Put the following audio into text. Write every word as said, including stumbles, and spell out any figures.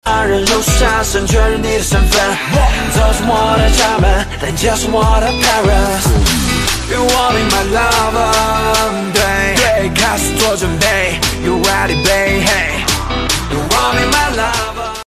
人如杀神，确认你的身份。走进我的家门，但接受我的 parents。You want me my lover， 对对，开始做准备。You ready, babe? Hey, you want me my lover？